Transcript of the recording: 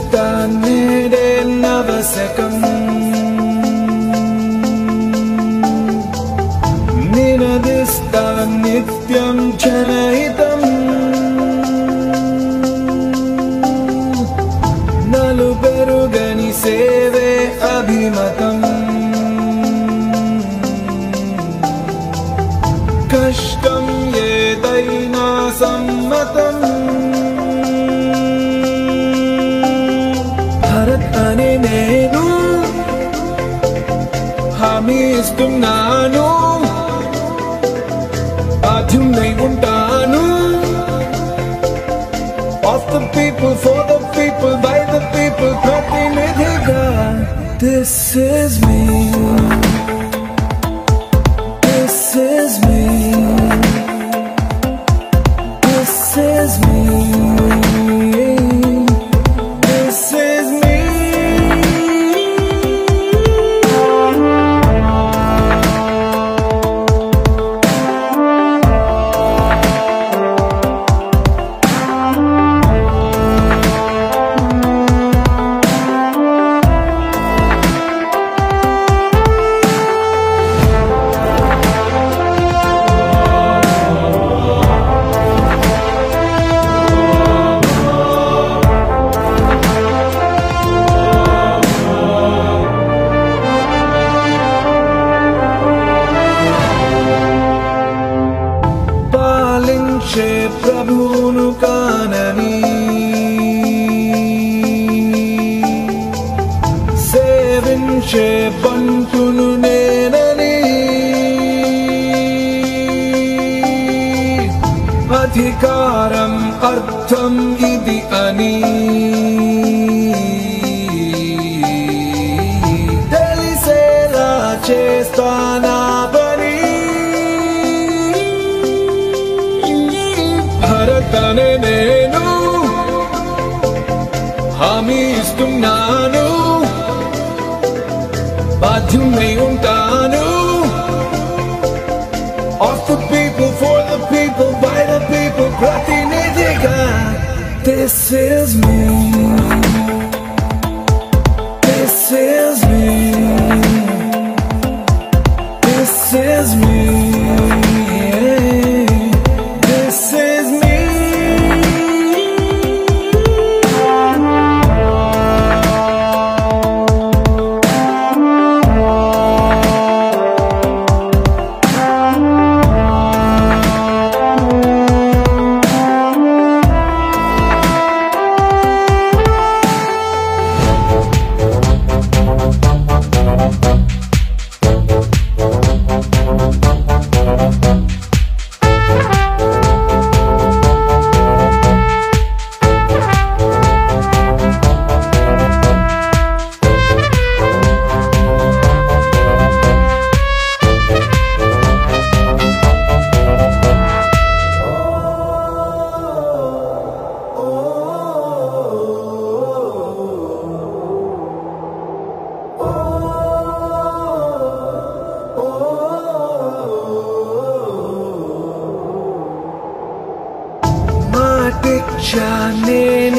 నినదిస్తా నేడే నవశకం నినదిస్తా నిత్యం జనహితం నలుబెరుగని సేవే అభిమతం కష్టం ఏదైనా సమ్మతం భరత్ అనే నేను హామీ ఇస్తున్నాను బాధ్యున్నై ఉంటాను of the people for the people by the people ప్రతినిధిగా this is me this is me this is me this is me పాలించే ప్రభువును కానని సేవించే బంటును నేనని అధికారం అర్థం ఇది అని తెలిసేలా చేస్తానా పని భరత్ అనే నేను హామీ ఇస్తున్నాను బాధ్యున్నై ఉంటాను of the people for the people by the people ప్రతినిధిగా this is me this is me this is me this is me మాటిచ్చా